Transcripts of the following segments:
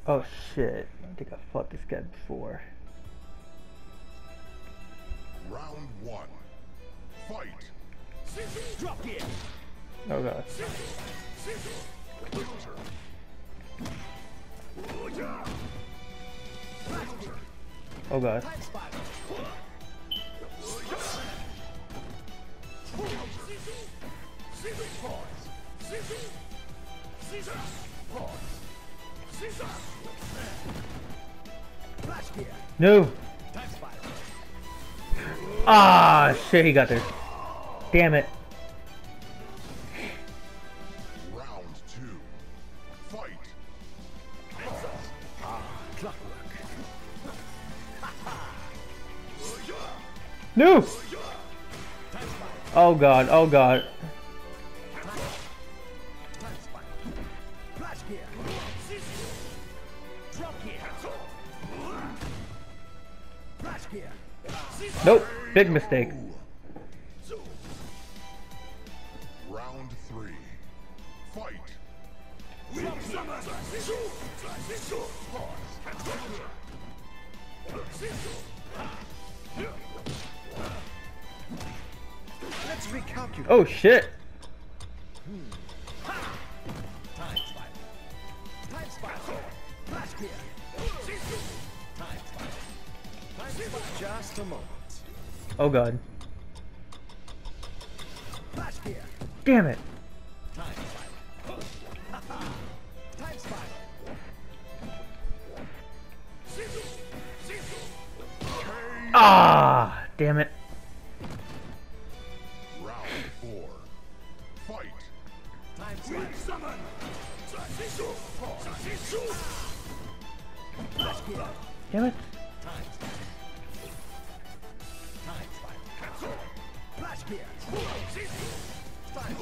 Oh shit. I think I fought this guy before. Round one. Fight. Drop kick. Oh god. Counter. Oh god. Time spiral. Flash kick. No! Time spiral. Ah shit, he got there. Damn it. Round two. Fight. Clockwork. No! Time spiral. Oh god, oh god. Time spiral. Flash kick. Drop kick. Flash kick. Nope, big mistake. Round three. Fight. Let's recalculate. Oh shit. Time spiral. Time spiral. Flash kick. Time spiral. Time spiral. Just a moment. Oh god. Flash kick. Damn it. Time spiral. Time spiral. Ah, damn it. Round four. Fight. Time spiral. Flash kick. Damn it. Time spiral. Time spiral. Flash kick. Time.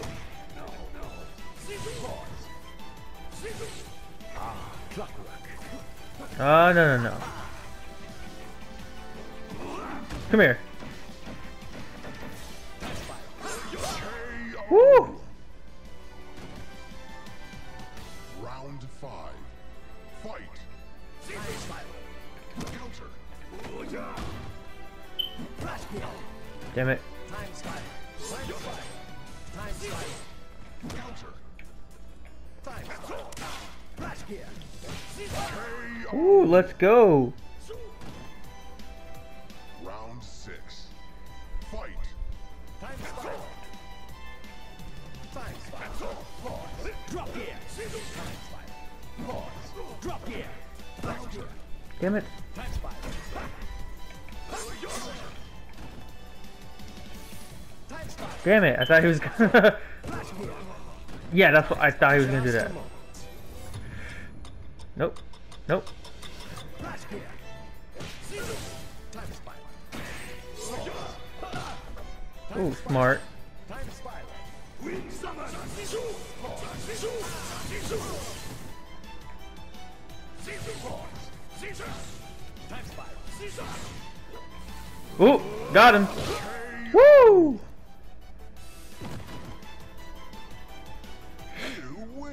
Clockwork. Oh, no, no, no. Come here. Time spiral. Woo! Round five. Fight. Time spiral. Counter. Flash kick. Damn it. Time spiral. Time spiral. Time spiral. Counter. Time spiral. Flash kick. Ooh, let's go. Round six. Fight. Time spiral. Time spiral. Drop kick. Time spiral. Drop kick. Flash kick. Damn it. Time spiral. Time spiral. Damn it. I thought he was gonna... Flash kick. Yeah, that's what I thought he was gonna do Just a that. moment. Nope. Nope. Flash kick. Time spiral. Ooh, smart. Time spiral. Time spiral. Ooh, got him. Woo! You win.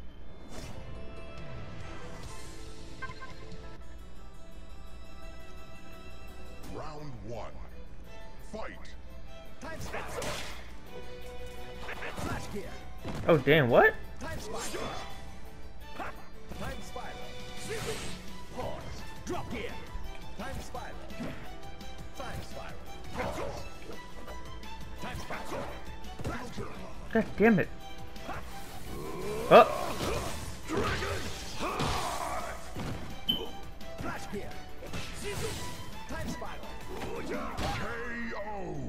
Round one. Fight. Time spiral. Flash kick. Oh, damn, what? Time spiral. Time spiral. Drop kick. Time spiral. Time spiral. Time spiral. God damn it. Oh, Flash kick. Time spiral. KO.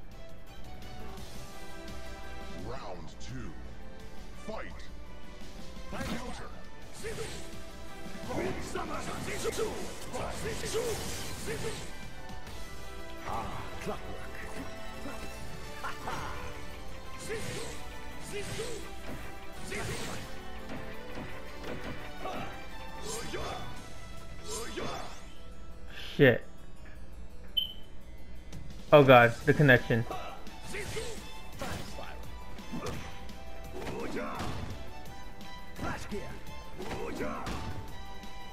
Round two. Fight. Time Counter. clockwork. shit. Oh god, the connection. Time spiral. Flash kick.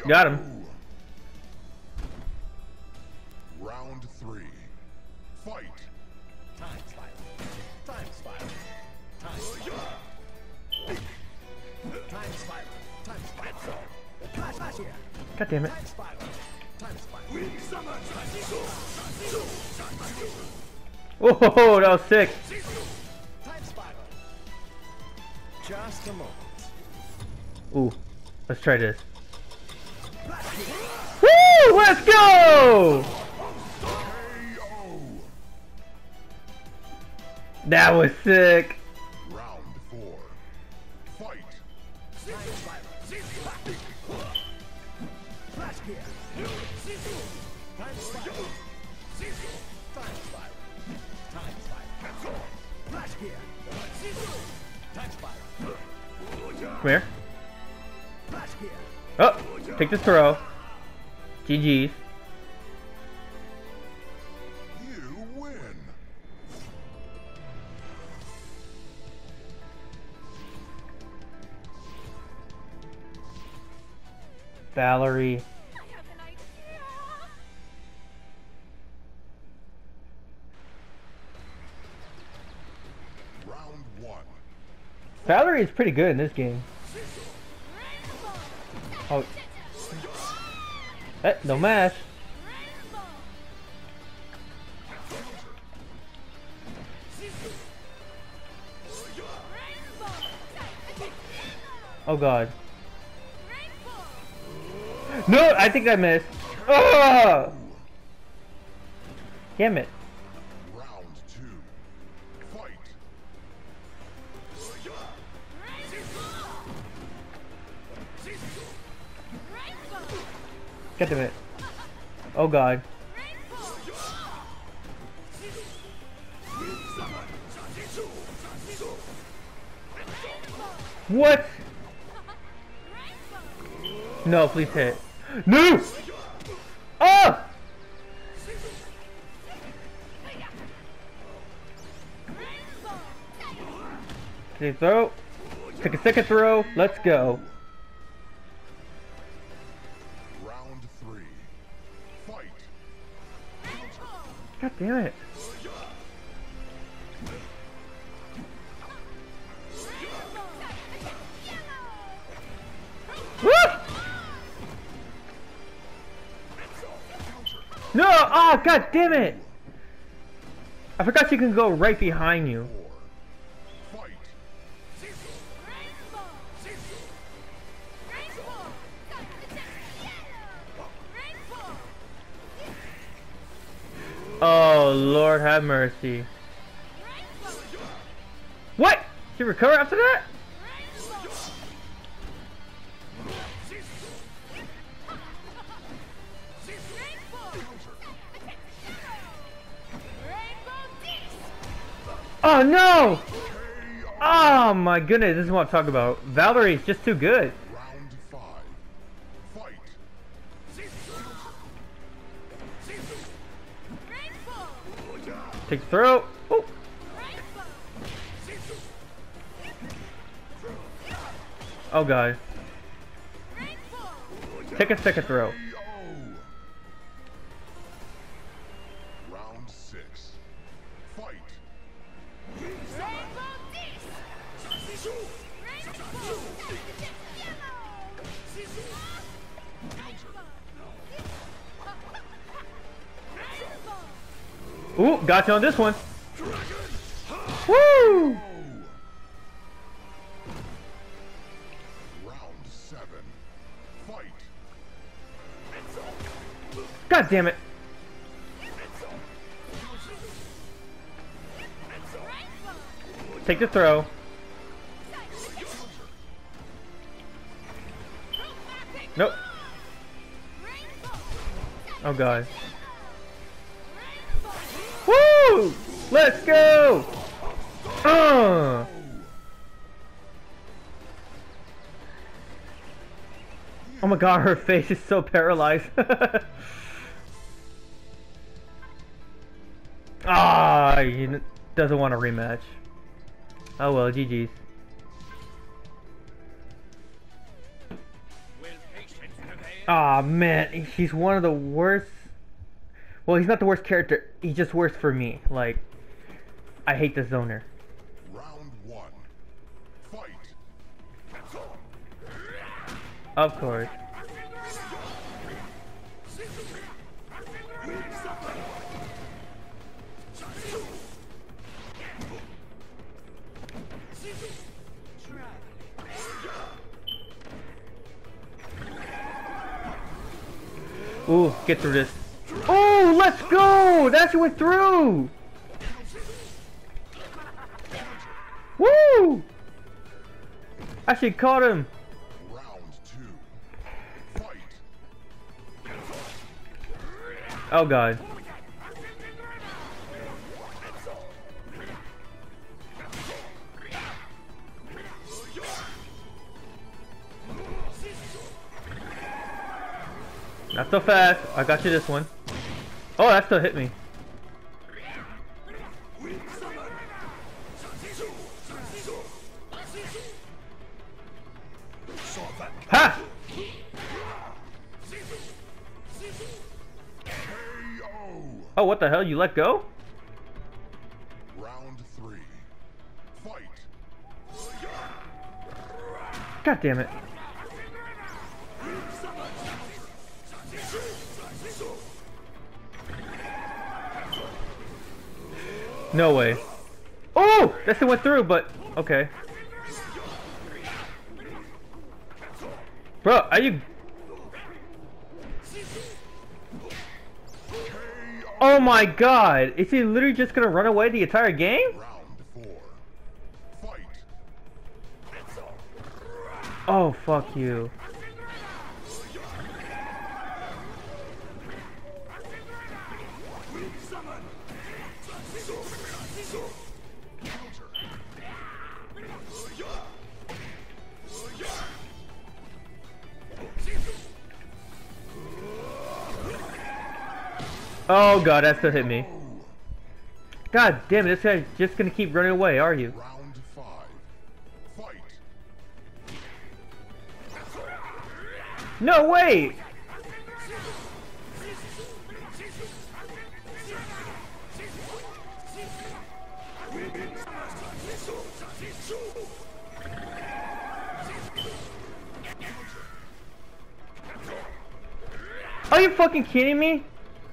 Got him. Round 3. Fight. Time spiral. Time spiral. Time spiral. Time spiral. Time spiral. Clash here. God damn it. Time spiral. Time spiral. Oh, that was sick. Time spiral. Just a moment. Ooh, let's try this. Woo! Let's go! KO. That was sick. Round 4. Fight. Time spiral. Clash here. Time spiral. Time spiral. Time spiral. Clash here. Time spiral. Come here. Clash here. Oh, take the throw. GG's. You win. Valerie. I have an idea. Round 1. Valerie is pretty good in this game. Oh. No mash. Oh god. No, I think I missed. Oh! Damn it. Round 2. Fight. God damn it. Oh god. What? No, please hit. No! Oh! Okay, throw. Take a second throw. Let's go. Round 3. Fight. God damn it. Woo! No! Oh, god damn it! I forgot you can go right behind you. 4. Fight. Oh, Lord have mercy. What? Did you recover after that? Oh no! Oh my goodness, this is what I'm talking about. Valerie's just too good. Round 5. Fight. Take the throw. Oh. Oh god. Take a second throw. KO. Round 6. Fight. Ooh, got you on this one. Woo! Round 7. Fight. God damn it. Take the throw. Nope. Oh god. Woo! Let's go! Oh my god, her face is so paralyzed. Ah, he doesn't want a rematch. Oh well, GG's. Will patience prevail? Aw, man, he's one of the worst. Well, he's not the worst character. He's just worse for me. Like, I hate the zoner. Round one. Fight. Of course. Ooh, get through this. Oh, let's go! That actually went through! Woo! Actually caught him. Round two. Fight. Oh god. Not so fast. I got you this one. Oh, that still hit me. Ha! Oh, what the hell? You let go? Round three. Fight. God damn it. No way. Oh! That still went through, but okay. Bro, are you... Oh my god! Is he literally just gonna run away the entire game? Round four. Fight. Oh, fuck you. Oh god, that still hit me. God damn it, this guy's just gonna keep running away, are you? Round five. Fight. No way! Are you fucking kidding me?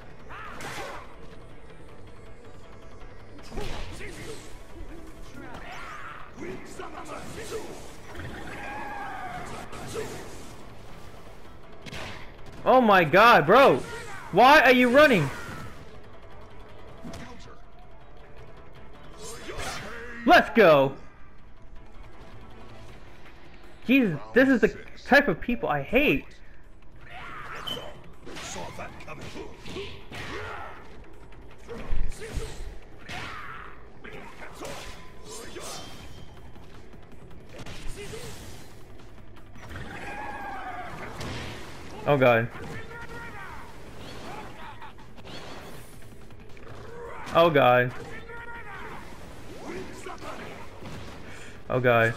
Oh my god, bro! Why are you running? Let's go! Jesus, this is the type of people I hate. Saw that coming. Oh god. Oh god. Oh god.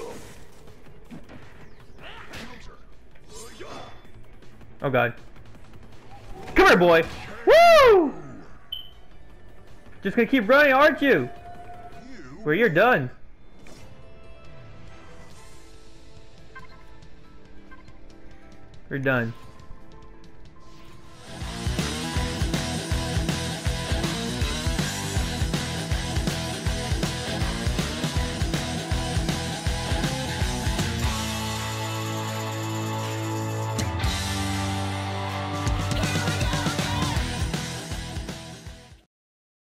Oh god. Come here, boy! Woo! Just gonna keep running, aren't you? Well, you're done. We're done.